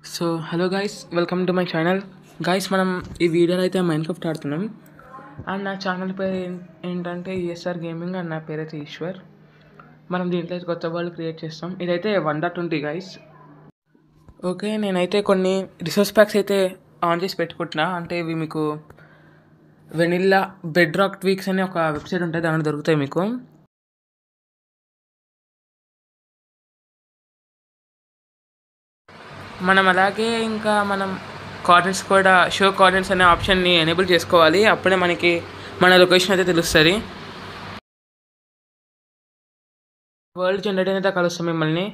So hello guys, welcome to my channel. Guys, మనం ఈ వీడియోలో అయితే మైన్క్రాఫ్ట్ ఆడుతున్నాం. అండ్ నా ఛానల్ పేరు ఏంటంటే ఈఎస్ఆర్ గేమింగ్, అండ్ నా పేరు అయితే ఈశ్వర్. మనం దీంట్లో అయితే కొత్త వరల్డ్ క్రియేట్ చేస్తాం. ఇదైతే 1.20 గైస్. ఓకే, నేనైతే కొన్ని రిసోర్స్ ప్యాక్స్ అయితే ఆన్ చేసి పెట్టుకుంటున్నా. అంటే ఇవి మీకు వెనిల్లా బెడ్ రాక్ ట్వీక్స్ అనే ఒక వెబ్సైట్ ఉంటుంది, దాంట్లో దొరుకుతాయి మీకు. మనం అలాగే ఇంకా మనం కోఆర్డినేట్స్ కూడా షో కోఆర్డినేట్స్ అనే ఆప్షన్ని ఎనేబుల్ చేసుకోవాలి. అప్పుడే మనకి మన లొకేషన్ అయితే తెలుస్తుంది. వరల్డ్ జనరేట్ అయితే కలుస్తాం మిమ్మల్ని.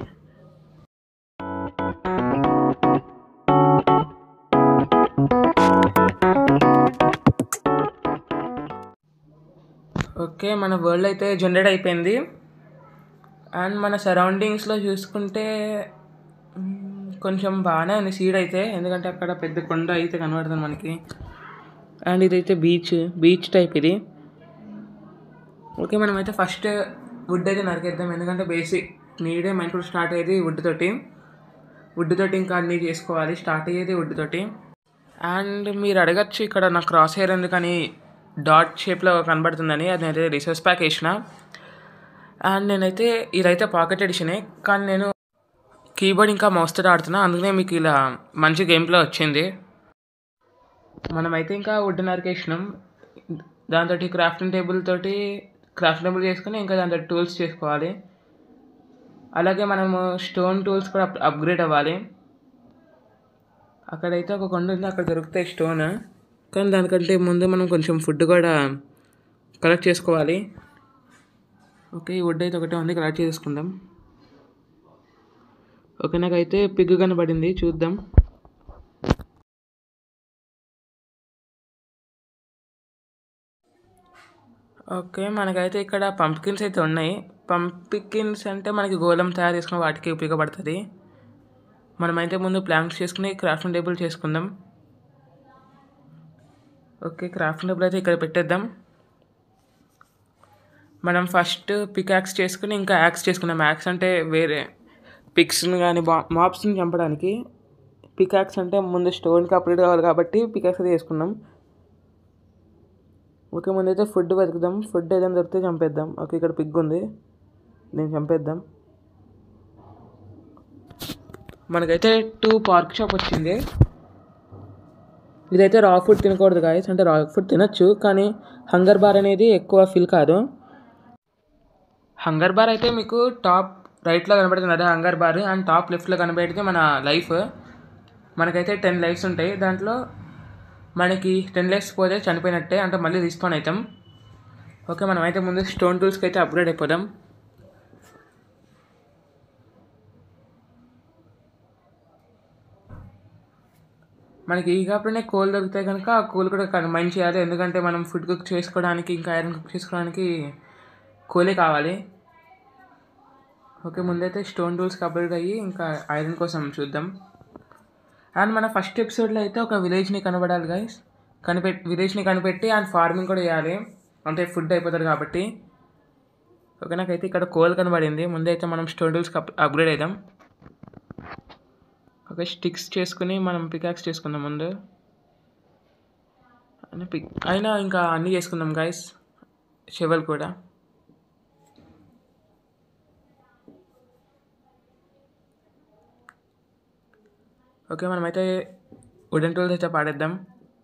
ఓకే, మన వరల్డ్ అయితే జనరేట్ అయిపోయింది. అండ్ మన సరౌండింగ్స్లో చూసుకుంటే కొంచెం బాగానే ఉంది సీడ్ అయితే, ఎందుకంటే అక్కడ పెద్ద కొండ అయితే కనబడుతుంది మనకి. అండ్ ఇదైతే బీచ్ టైప్ ఇది. ఓకే, మనమైతే ఫస్ట్ వుడ్ అయితే నరికేద్దాం, ఎందుకంటే బేసిక్ నీడే మైన్క్రాఫ్ట్ స్టార్ట్ అయ్యేది వుడ్ తోటి ఇంకా అన్నీ చేసుకోవాలి. స్టార్ట్ అయ్యేది వుడ్ తోటి. అండ్ మీరు అడగచ్చు ఇక్కడ నా క్రాస్ హెయిర్ ఎందుకని డాట్ షేప్లో కనబడుతుందని. అది నేనైతే రిసోర్స్ ప్యాక్ వేసిన. అండ్ నేనైతే ఇదైతే పాకెట్ ఎడిషనే, కానీ నేను కీబోర్డ్ ఇంకా మౌస్తో ఆడుతున్నా, అందుకనే మీకు ఇలా మంచి గేమ్ ప్లే వచ్చింది. మనమైతే ఇంకా వుడ్ నరికేసినాం. దాంతో క్రాఫ్టింగ్ టేబుల్ చేసుకుని ఇంకా దాంతో టూల్స్ చేసుకోవాలి. అలాగే మనము స్టోన్ టూల్స్ కూడా అప్గ్రేడ్ అవ్వాలి. అక్కడైతే ఒక కొండ ఉంది, అక్కడ దొరుకుతాయి స్టోన్. కానీ దానికంటే ముందు మనం కొంచెం ఫుడ్ కూడా కలెక్ట్ చేసుకోవాలి. ఓకే, ఈ వుడ్ అయితే ఒకటే ఉంది, కలెక్ట్ చేసుకుందాం. ఓకే, నాకైతే పిగ్ కనబడింది, చూద్దాం. ఓకే, మనకైతే ఇక్కడ పంప్కిన్స్ అయితే ఉన్నాయి. పంప్కిన్స్ అంటే మనకి గోళం తయారు చేసుకుని వాటికి ఉపయోగపడుతుంది. మనమైతే ముందు ప్లాంక్స్ చేసుకుని క్రాఫ్టింగ్ టేబుల్ చేసుకుందాం. ఓకే, క్రాఫ్టింగ్ టేబుల్ అయితే ఇక్కడ పెట్టేద్దాం. మనం ఫస్ట్ పికాక్స్ చేసుకుని ఇంకా యాక్స్ చేసుకున్నాం. యాక్స్ అంటే వేరే పిక్స్ని కానీ మాబ్స్ని చంపడానికి. పికాక్స్ అంటే ముందు స్టోన్కి అప్గ్రేడ్ కావాలి కాబట్టి పికాక్స్ అయితే చేసుకున్నాం. ఓకే, ముందైతే ఫుడ్ వెతుకుదాం. ఫుడ్ ఏదైనా దొరికితే చంపేద్దాం. ఓకే, ఇక్కడ పిగ్ ఉంది, నేను చంపేద్దాం. మనకైతే 2 పార్క్ షాప్ వచ్చింది. ఇదైతే రా ఫుడ్ తినకూడదు గాయస్, అంటే రా ఫుడ్ తినొచ్చు, కానీ హంగర్ బార్ అనేది ఎక్కువ ఫీల్ కాదు. హంగర్ బార్ అయితే మీకు టాప్ రైట్లో కనబడుతుంది అదే హంగర్ బార్, అండ్ టాప్ లెఫ్ట్లో కనబడితే మన లైఫ్. మనకైతే 10 లైఫ్స్ ఉంటాయి. దాంట్లో మనకి 10 లైఫ్స్ పోతే చనిపోయినట్టే, అంటే మళ్ళీ రిస్పాన్ అవుతాం. ఓకే, మనమైతే ముందు స్టోన్ టూల్స్కి అయితే అప్గ్రేడ్ అయిపోదాం. మనకి ఈ కాకపోయినా కోల్ దొరికితే కనుక ఆ కోల్ కూడా మైండ్ చేయాలి, ఎందుకంటే మనం ఫుడ్ కుక్ చేసుకోవడానికి ఇంకా ఐరన్ కుక్ చేసుకోవడానికి కోలే కావాలి. ఓకే, ముందైతే స్టోన్ టూల్స్కి అప్గ్రేడ్ అయ్యి ఇంకా ఐరన్ కోసం చూద్దాం. అండ్ మన ఫస్ట్ ఎపిసోడ్లో అయితే ఒక విలేజ్ని కనబడాలి గైస్. విలేజ్ని కనిపెట్టి అండ్ ఫార్మింగ్ కూడా చేయాలి, అంటే ఫుడ్ అయిపోతుంది కాబట్టి. ఓకే, నాకైతే ఇక్కడ కోల్ కనబడింది. ముందైతే మనం స్టోన్ టూల్స్కి అప్గ్రేడ్ అవుదాం. ఓకే, స్టిక్స్ చేసుకుని మనం పికాక్స్ చేసుకుందాం ముందు. అయినా ఇంకా అన్నీ చేసుకుందాం గైస్, షెవెల్ కూడా. ఓకే, మనమైతే వుడెన్ టూల్స్ అయితే పాడేద్దాం.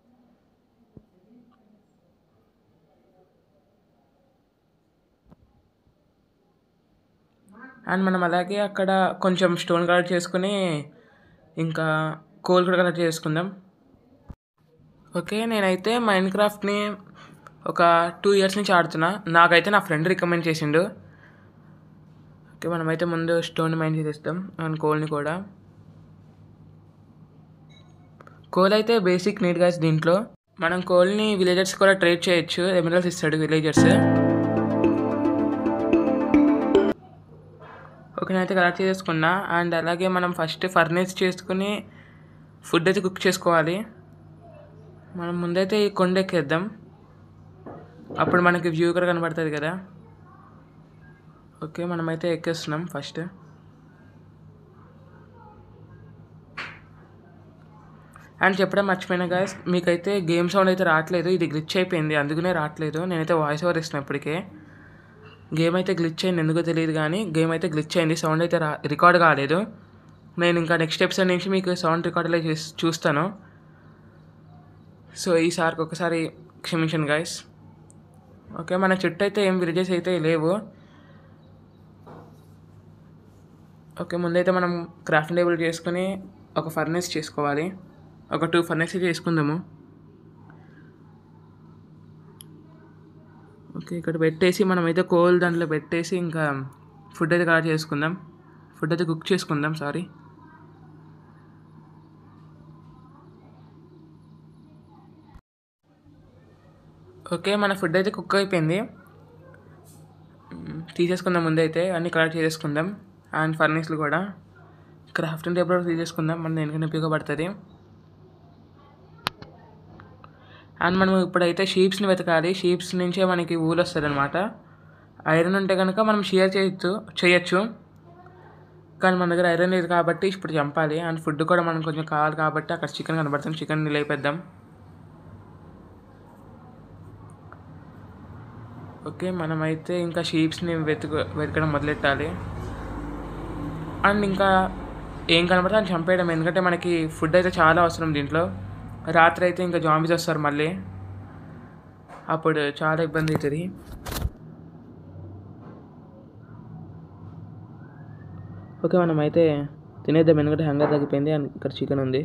అండ్ మనం అలాగే అక్కడ కొంచెం స్టోన్ కలెక్ట్ చేసుకుని ఇంకా కోల్ కూడా కలెక్ట్ చేసుకుందాం. ఓకే, నేనైతే మైన్క్రాఫ్ట్ని ఒక 2 ఇయర్స్ నుంచి ఆడుతున్నా. నాకైతే నా ఫ్రెండ్ రికమెండ్ చేసిండు. ఓకే, మనమైతే ముందు స్టోన్ మైన్ చేసేస్తాం అండ్ కోల్ని కూడా. కోల్ అయితే బేసిక్ నీడ్ గైస్. దీంట్లో మనం కోల్ని విలేజర్స్ కూడా ట్రేడ్ చేయొచ్చు, ఎమరల్స్ ఇస్తాడు విలేజర్స్. ఓకే, నేనైతే కలెక్ట్ చేసుకున్నా. అండ్ అలాగే మనం ఫస్ట్ ఫర్నేస్ చేసుకుని ఫుడ్ అయితే కుక్ చేసుకోవాలి. మనం ముందైతే ఈ కొండ ఎక్కేద్దాం, అప్పుడు మనకి వ్యూ కూడా కనబడుతుంది కదా. ఓకే, మనమైతే ఎక్కేస్తున్నాం ఫస్ట్. అండ్ చెప్పడం మర్చిపోయినా గాయస్, మీకైతే గేమ్ సౌండ్ అయితే రావట్లేదు, ఇది గ్లిచ్ అయిపోయింది, అందుకనే రావట్లేదు. నేనైతే వాయిస్ ఓవర్ ఇస్తున్నాను ఇప్పటికే. గేమ్ అయితే గ్లిచ్ అయింది, ఎందుకో తెలియదు కానీ గేమ్ అయితే గ్లిచ్ అయింది, సౌండ్ అయితే రికార్డ్ కాలేదు. నేను ఇంకా నెక్స్ట్ ఎపిసోడ్ నుంచి మీకు సౌండ్ రికార్డులో చూస్తాను. సో ఈసారికి ఒకసారి క్షమించండి గాయస్. ఓకే, మన చుట్టూ అయితే ఏం విలేజెస్ అయితే లేవు. ఓకే, ముందైతే మనం క్రాఫ్టింగ్ టేబుల్ చేసుకుని ఒక ఫర్నేస్ చేసుకోవాలి. ఒక 2 ఫర్నేస్ చేసుకుందాము. ఓకే, ఇక్కడ పెట్టేసి మనమైతే కోల్ దాంట్లో పెట్టేసి ఇంకా ఫుడ్ అయితే కలెక్ట్ చేసుకుందాం. ఫుడ్ అయితే కుక్ చేసుకుందాం. సారీ, ఓకే, మన ఫుడ్ అయితే కుక్ అయిపోయింది. తీసేసుకుందాం ముందైతే, అన్నీ కలెక్ట్ చేసేసుకుందాం. అండ్ ఫర్నేస్లు కూడా క్రాఫ్టింగ్ టేబుల్ తీసేసుకుందాం, మన దేనికైనా ఉపయోగపడుతుంది. అండ్ మనం ఇప్పుడైతే షీప్స్ని వెతకాలి. షీప్స్ నుంచే మనకి ఊలు వస్తుంది అనమాట. ఐరన్ ఉంటే కనుక మనం షేర్ చేయొచ్చు, కానీ మన దగ్గర ఐరన్ లేదు కాబట్టి ఇప్పుడు చంపాలి. అండ్ ఫుడ్ కూడా మనకు కొంచెం కావాలి కాబట్టి అక్కడ చికెన్ కనబడుతుంది, చికెన్ లేపేద్దాం. ఓకే, మనమైతే ఇంకా షీప్స్ని వెతకడం మొదలెట్టాలి. అండ్ ఇంకా ఏం కనబడితే అని చంపేయడం, ఎందుకంటే మనకి ఫుడ్ అయితే చాలా అవసరం దీంట్లో. రాత్రి అయితే ఇంకా జాంబీస్ వస్తారు మళ్ళీ, అప్పుడు చాలా ఇబ్బంది అవుతుంది. ఓకే, మనమైతే తినేద్దాం, ఎందుకంటే హంగర్ తగ్గిపోయింది. అండ్ ఇక్కడ చికెన్ ఉంది.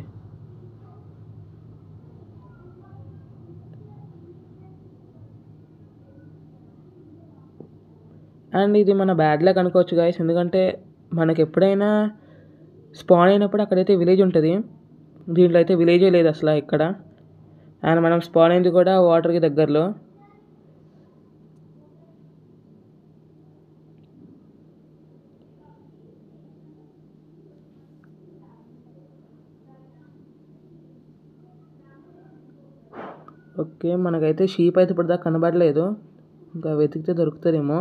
అండ్ ఇది మన బ్యాడ్ లక్ అనుకోవచ్చు గాయస్, ఎందుకంటే మనకి ఎప్పుడైనా స్పాన్ అయినప్పుడు అక్కడైతే విలేజ్ ఉంటుంది, దీంట్లో అయితే విలేజే లేదు అసలు ఇక్కడ. అండ్ మనం స్పాన్ అయింది కూడా వాటర్కి దగ్గరలో. ఓకే, మనకైతే షీప్ అయితే ఇప్పుడు దాకా కనబడలేదు, ఇంకా వెతికితే దొరుకుతుందేమో.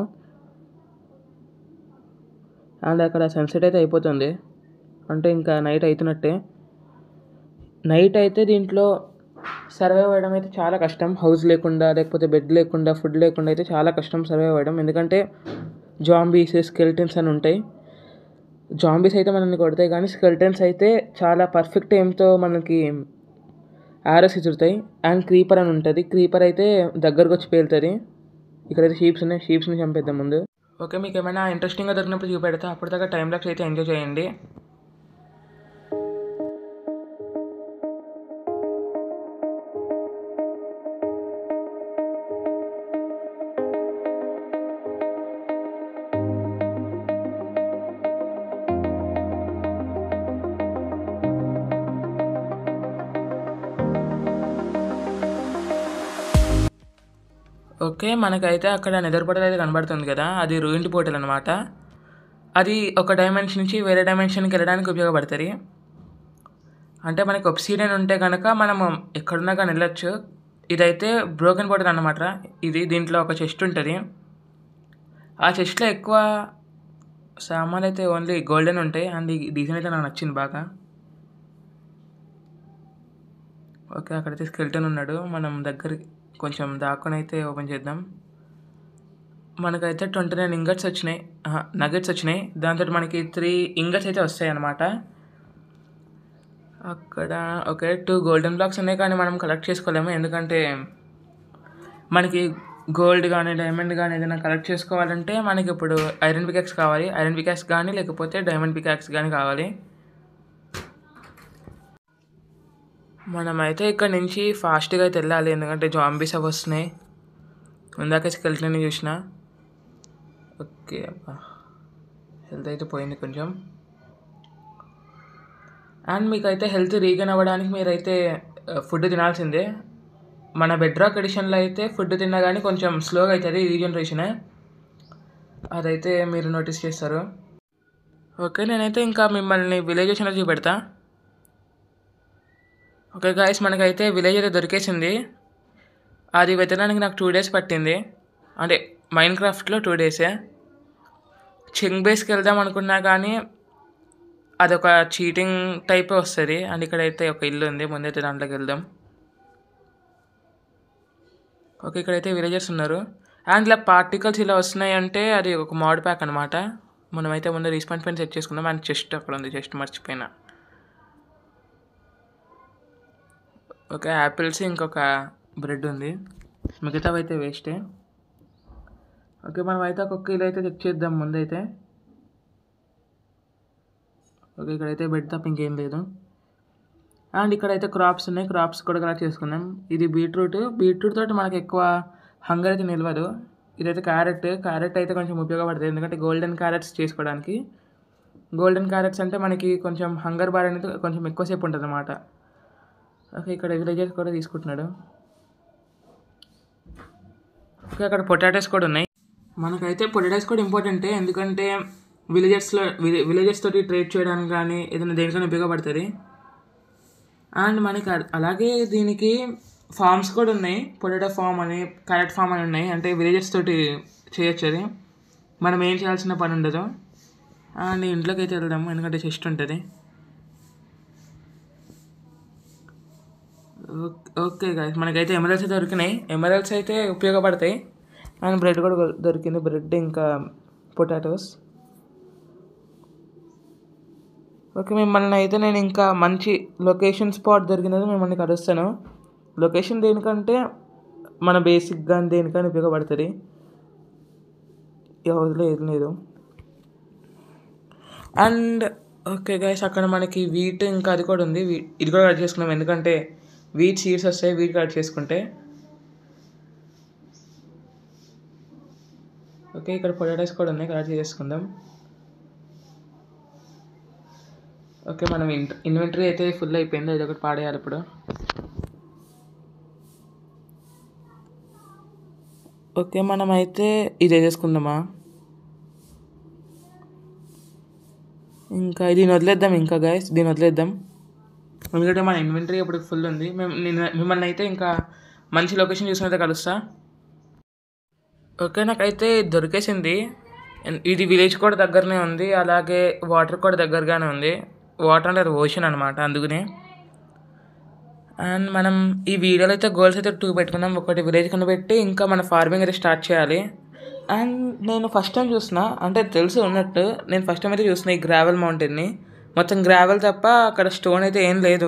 అండ్ అక్కడ సన్సెట్ అయితే అయిపోతుంది, అంటే ఇంకా నైట్ అవుతున్నట్టే. నైట్ అయితే దీంట్లో సర్వైవ్ అవ్వడం అయితే చాలా కష్టం, హౌస్ లేకుండా, లేకపోతే బెడ్ లేకుండా, ఫుడ్ లేకుండా అయితే చాలా కష్టం సర్వైవ్ అవ్వడం, ఎందుకంటే జాంబీస్, స్కెల్టన్స్ అని ఉంటాయి. జాంబీస్ అయితే మనల్ని కొడతాయి, కానీ స్కెల్టన్స్ అయితే చాలా పర్ఫెక్ట్ ఎయిమ్తో మనకి ఆరోస్ ఎదురుతాయి. అండ్ క్రీపర్ అని ఉంటుంది, క్రీపర్ అయితే దగ్గరకు వచ్చి పేలుతుంది. ఇక్కడైతే షీప్స్ ఉన్నాయి, షీప్స్ని చంపేద్దాం ముందు. ఓకే, మీకు ఏమైనా ఇంట్రెస్టింగ్గా దొరికినప్పుడు చూపెడతా, అప్పటిదాకా టైం లాప్స్ అయితే ఎంజాయ్ చేయండి. ఓకే, మనకైతే అక్కడ నెదర్ పోర్టల్ అయితే కనబడుతుంది కదా, అది రూయిన్డ్ పోర్టల్ అనమాట. అది ఒక డైమెన్షన్ నుంచి వేరే డైమెన్షన్కి వెళ్ళడానికి ఉపయోగపడుతుంది. అంటే మనకి ఒబ్సిడియన్ ఉంటే కనుక మనం ఎక్కడున్నా కానీ వెళ్ళొచ్చు. ఇదైతే బ్రోకెన్ పోర్టల్ అన్నమాట. దీంట్లో ఒక చెస్ట్ ఉంటుంది, ఆ చెస్ట్లో ఎక్కువ సామాన్లు అయితే ఓన్లీ గోల్డెన్ ఉంటాయి. అండ్ ఈ డిజైన్ అయితే నాకు నచ్చింది బాగా. ఓకే, అక్కడైతే స్కెల్టన్ ఉన్నాడు, మనం దగ్గరికి కొంచెం దాక్కుని అయితే ఓపెన్ చేద్దాం. మనకైతే 29 ఇంగట్స్ వచ్చినాయి, నగెట్స్ వచ్చినాయి. దాంతో మనకి 3 ఇంగట్స్ అయితే వస్తాయి అన్నమాట. అక్కడ ఓకే 2 గోల్డెన్ బ్లాక్స్ ఉన్నాయి, కానీ మనం కలెక్ట్ చేసుకోలేము, ఎందుకంటే మనకి గోల్డ్ కానీ డైమండ్ కానీ ఏదైనా కలెక్ట్ చేసుకోవాలంటే మనకి ఇప్పుడు ఐరన్ పికాక్స్ కావాలి. ఐరన్ పికాక్స్ కానీ లేకపోతే డైమండ్ పికాక్స్ కానీ కావాలి. మనమైతే ఇక్కడ నుంచి ఫాస్ట్గా అయితే వెళ్ళాలి, ఎందుకంటే జాంబీస్ అవి వస్తున్నాయి. ఇందాక స్కెల్టన్ చూసిన. ఓకే, హెల్త్ అయితే పోయింది కొంచెం. అండ్ మీకైతే హెల్త్ రీగైన్ అవ్వడానికి మీరైతే ఫుడ్ తినాల్సిందే. మన బెడ్రాక్ ఎడిషన్లో అయితే ఫుడ్ తిన్నా కానీ కొంచెం స్లోగా అవుతుంది రీజనరేషన్, అదైతే మీరు నోటీస్ చేస్తారు. ఓకే, నేనైతే ఇంకా మిమ్మల్ని విలేజెస్లో చూపెడతా. ఓకే గాయస్, మనకైతే విలేజ్ అయితే దొరికేసింది. అది వెతకడానికి నాకు 2 days పట్టింది, అంటే మైన్క్రాఫ్ట్లో 2 days. చెంగ్ బేస్కి వెళ్దాం అనుకున్నా కానీ అదొక చీటింగ్ టైపే వస్తుంది. అండ్ ఇక్కడైతే ఒక ఇల్లు ఉంది, ముందైతే దాంట్లోకి వెళ్దాం. ఓకే, ఇక్కడైతే విలేజర్స్ ఉన్నారు. అండ్ ఇలా పార్టికల్స్ ఇలా వస్తున్నాయి అంటే అది ఒక మోడ్ ప్యాక్ అనమాట. మనమైతే ముందు రీస్పాన్ పెన్ సెట్ చేసుకుందాం. అండ్ చెస్ట్ అక్కడ ఉంది, చెస్ట్ మర్చిపోయినా. ఓకే, యాపిల్స్ ఇంకొక బ్రెడ్ ఉంది, మిగతావి అయితే వేస్టే. ఓకే, మనం అయితే ఒక్కొక్క ఇల్లు అయితే చెక్ చేద్దాం ముందైతే. ఓకే, ఇక్కడైతే బెడ్ తప్ప ఇంకేం లేదు. అండ్ ఇక్కడైతే క్రాప్స్ ఉన్నాయి, క్రాప్స్ కూడా కలెక్ట్ చేసుకుందాం. ఇది బీట్రూట్ తోటి మనకి ఎక్కువ హంగర్ అయితే నిలవదు. ఇదైతే క్యారెట్ అయితే కొంచెం ఉపయోగపడుతుంది, ఎందుకంటే గోల్డెన్ క్యారెట్స్ చేసుకోవడానికి. గోల్డెన్ క్యారెట్స్ అంటే మనకి కొంచెం హంగర్ బార్ అనేది కొంచెం ఎక్కువసేపు ఉంటుంది అన్నమాట. ఓకే, ఇక్కడ విలేజర్స్ కూడా తీసుకుంటున్నాడు. ఓకే, అక్కడ పొటాటోస్ కూడా ఉన్నాయి. మనకైతే పొటాటోస్ కూడా ఇంపార్టెంటే, ఎందుకంటే విలేజర్స్ తోటి ట్రేడ్ చేయడానికి కానీ ఏదైనా దేనికైనా ఉపయోగపడుతుంది. అండ్ మనకి అలాగే దీనికి ఫార్మ్స్ కూడా ఉన్నాయి, పొటాటో ఫార్మ్ అని, క్యారెట్ ఫార్మ్ అని ఉన్నాయి. అంటే విలేజర్స్ తోటి చేయొచ్చు, అది మనం ఏం చేయాల్సిన పని ఉండదు. అండ్ ఇంట్లోకి అయితే వెళ్దాము, ఎందుకంటే చెస్ట్ ఉంటుంది. ఓకే గాయ్స్, మనకైతే ఎమరల్డ్స్ దొరికినాయి. ఎమరల్డ్స్ అయితే ఉపయోగపడతాయి. అండ్ బ్రెడ్ కూడా దొరికింది, బ్రెడ్ ఇంకా పొటాటోస్. ఓకే, మిమ్మల్ని అయితే నేను ఇంకా మంచి లొకేషన్ స్పాట్ దొరికినది మిమ్మల్ని కలుస్తాను. లొకేషన్ దేనికంటే మన బేసిక్ కానీ దేనికని ఉపయోగపడుతుంది. ఎవరిలో ఏది లేదు. అండ్ ఓకే గైస్, అక్కడ మనకి వీట్ ఇంకా అది కూడా ఉంది, ఇది కూడా కట్ చేసుకున్నాం, ఎందుకంటే వీట్ సీడ్స్ వస్తాయి వీట్ కట్ చేసుకుంటే. ఓకే, ఇక్కడ పొటాటోస్ కూడా ఉన్నాయి, కట్ చేసుకుందాం. ఓకే, మనం ఇన్వెంటరీ అయితే ఫుల్ అయిపోయింది, అది ఒకటి పాడేయాలి ఇప్పుడు. ఓకే, మనమైతే ఇది వేసేసుకుందామా, ఇంకా దీన్ని వదిలేద్దాం. ఇంకా గైస్ దీన్ని వదిలేద్దాం, ఎందుకంటే మన ఇన్వెంటరీ ఇప్పుడు ఫుల్ ఉంది. మిమ్మల్ని అయితే ఇంకా మంచి లొకేషన్ చూసినైతే కలుస్తా. ఓకే, నాకైతే దొరికేసింది. ఇది విలేజ్ కూడా దగ్గరనే ఉంది, అలాగే వాటర్ కూడా దగ్గరగానే ఉంది. వాటర్ అంటే అది ఓషన్ అనమాట, అందుకనే. అండ్ మనం ఈ వీడియోలో అయితే గోల్స్ అయితే 2 పెట్టుకున్నాం. ఒకటి విలేజ్ కింద పెట్టి ఇంకా మన ఫార్మింగ్ అయితే స్టార్ట్ చేయాలి. అండ్ నేను ఫస్ట్ టైం చూసిన, అంటే తెలుసు ఉన్నట్టు, నేను ఫస్ట్ టైం అయితే చూసిన ఈ గ్రావెల్ మౌంటైన్ని. మొత్తం గ్రావెల్ తప్ప అక్కడ స్టోన్ అయితే ఏం లేదు.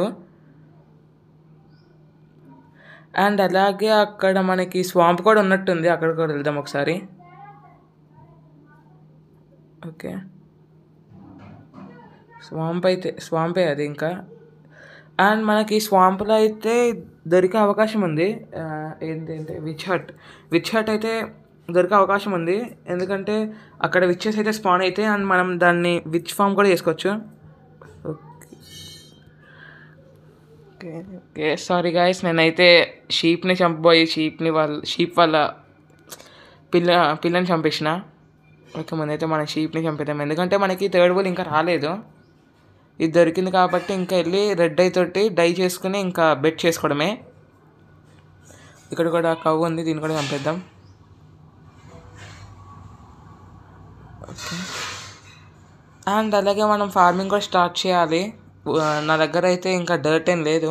అండ్ అలాగే అక్కడ మనకి స్వాంప్ కూడా ఉన్నట్టుంది, అక్కడ కూడా వెళ్దాం ఒకసారి. ఓకే, స్వాంపే అది ఇంకా. అండ్ మనకి స్వాంప్లో అయితే దొరికే అవకాశం ఉంది. ఏంటంటే విచ్ హట్ అయితే దొరికే అవకాశం ఉంది, ఎందుకంటే అక్కడ విచ్చెస్ అయితే స్పాన్ అయితే అండ్ మనం దాన్ని విచ్ ఫామ్ కూడా చేసుకోవచ్చు. ఓకే, సారీ గాయస్, నేనైతే షీప్ని చంపబోయి షీప్ వాళ్ళ పిల్లని చంపేసిన. ఓకే, ముందైతే మన షీప్ని చంపేద్దాం, ఎందుకంటే మనకి థర్డ్ బుల్ ఇంకా రాలేదు. ఇది దొరికింది కాబట్టి ఇంకా వెళ్ళి రెడ్ ఐ తోటి డై చేసుకుని ఇంకా బెట్ చేసుకోవడమే. ఇక్కడ కూడా కవ్వు ఉంది, దీన్ని కూడా చంపేద్దాం. ఓకే, అండ్ అలాగే మనం ఫార్మింగ్ కూడా స్టార్ట్ చేయాలి. నా దగ్గర అయితే ఇంకా డర్ట్ ఏం లేదు,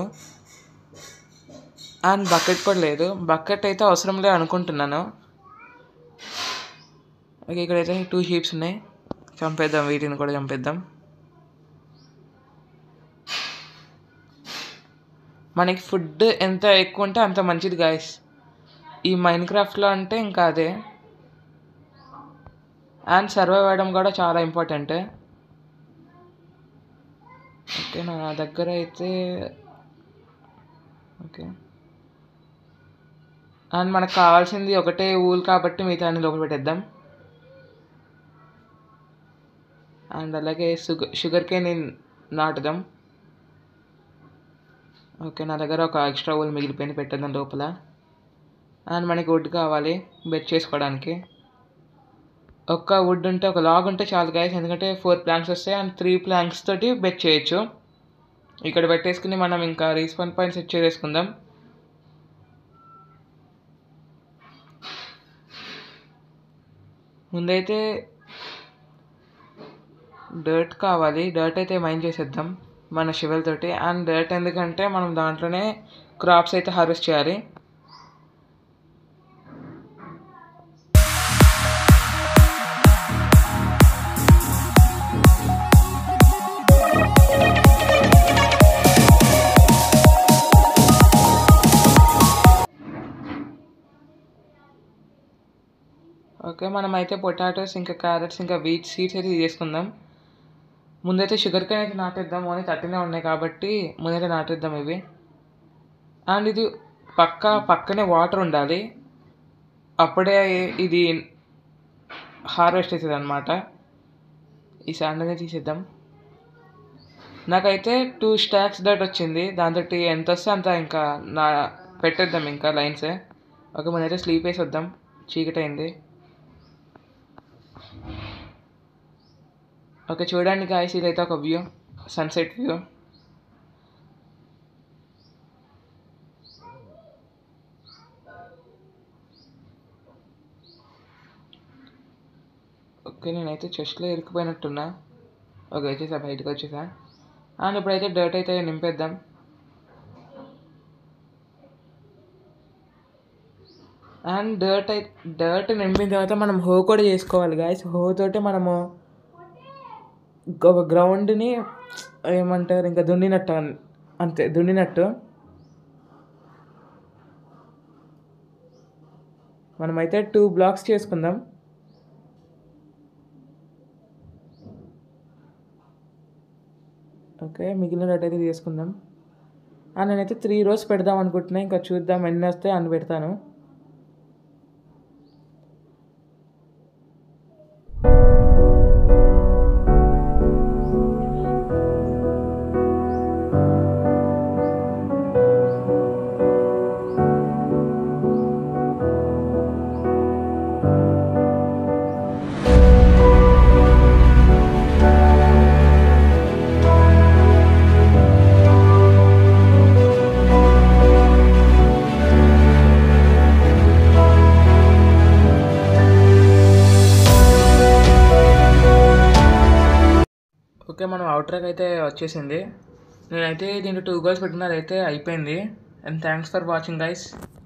అండ్ బకెట్ కూడా లేదు. బకెట్ అయితే అవసరం లేదు అనుకుంటున్నాను. ఓకే, ఇక్కడైతే 2 షీప్స్ ఉన్నాయి, చంపేద్దాం, వీటిని కూడా చంపేద్దాం. మనకి ఫుడ్ ఎంత ఎక్కువ ఉంటే అంత మంచిది గాయస్ ఈ మైన్క్రాఫ్ట్లో అంటే ఇంకా అదే. అండ్ సర్వైవ్ అవ్వడం కూడా చాలా ఇంపార్టెంట్. ఓకే, నా దగ్గర అయితే ఓకే. అండ్ మనకు కావాల్సింది ఒకటే ఊల్ కాబట్టి మిగతా అన్ని లోపల పెట్టేద్దాం. అండ్ అలాగే షుగర్ కేన్ నాటుదాం. ఓకే, నా దగ్గర ఒక ఎక్స్ట్రా ఊల్ మిగిలిపోయింది, పెట్టేద్దాం లోపల. అండ్ మనకి వుడ్ కావాలి బెడ్ చేసుకోవడానికి. ఒక్క వుడ్ ఉంటే, ఒక లాగ్ ఉంటే చాలు గైస్, ఎందుకంటే 4 ప్లాంక్స్ వస్తాయి అండ్ 3 ప్లాంక్స్ తోటి బెడ్ చేయొచ్చు. ఇక్కడ పెట్టేసుకుని మనం ఇంకా రీస్పాన్ పాయింట్ సెట్ చేసుకుందాం. ముందైతే డర్ట్ కావాలి. డర్ట్ అయితే మైన్ చేసేద్దాం మన షివెల్ తోటి. అండ్ డర్ట్ ఎందుకంటే మనం దాంట్లోనే క్రాప్స్ అయితే హార్వెస్ట్ చేయాలి. ఓకే, మనమైతే పొటాటోస్ ఇంకా క్యారెట్స్ ఇంకా వీట్ సీడ్స్ అయితే తీసుకుందాం. ముందైతే షుగర్ కేన్ అయితే నాటేద్దాం. ఓన్లీ 13 ఉన్నాయి కాబట్టి ముందైతే నాటేద్దాం ఇవి. అండ్ ఇది పక్కనే వాటర్ ఉండాలి, అప్పుడే ఇది హార్వెస్ట్ అవుతుంది అనమాట. ఈ శాండ్ అనేది తీసేద్దాం. నాకైతే 2 స్టాక్స్ డర్ట్ వచ్చింది. దాంతో ఎంత వస్తే అంత ఇంకా పెట్టేద్దాం ఇంకా లైన్స్. ఓకే, ముందైతే స్లీప్ వేసి వద్దాం, చీకటి అయింది. ఓకే, చూడండి గాయ్స్, ఇదైతే ఒక వ్యూ, సన్సెట్ వ్యూ. ఓకే, నేనైతే చెస్ట్లో ఇరుక్కుపోయినట్టున్నా. ఓకే, వచ్చేసా, బయటకు వచ్చేసా. అండ్ ఇప్పుడైతే డర్ట్ అయితే నింపేద్దాం. అండ్ డర్ట్ నింపిన తర్వాత మనం హో కూడా చేసుకోవాలి గాయ్స్. హో తోటి మనము ఒక గ్రౌండ్ని ఏమంటారు ఇంకా దున్నినట్టు, అంతే, దున్నినట్టు. మనమైతే 2 బ్లాక్స్ చేసుకుందాం. ఓకే, మిగిలిన డర్ట్ అయితే చేసుకుందాం. నేనైతే 3 rows పెడదాం అనుకుంటున్నా. ఇంకా చూద్దాం ఎన్ని వస్తాయి అని పెడతాను. ఓకే, మనం అవుట్రాక్ అయితే వచ్చేసింది. నేనైతే దీంట్లో 2 goals పెట్టినది అయితే అయిపోయింది. And thanks for watching guys.